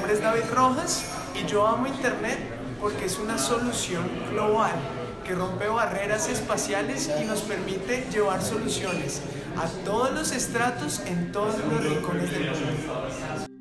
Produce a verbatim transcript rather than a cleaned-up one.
nombre es David Rojas y yo amo Internet porque es una solución global que rompe barreras espaciales y nos permite llevar soluciones a todos los estratos en todos los rincones del mundo.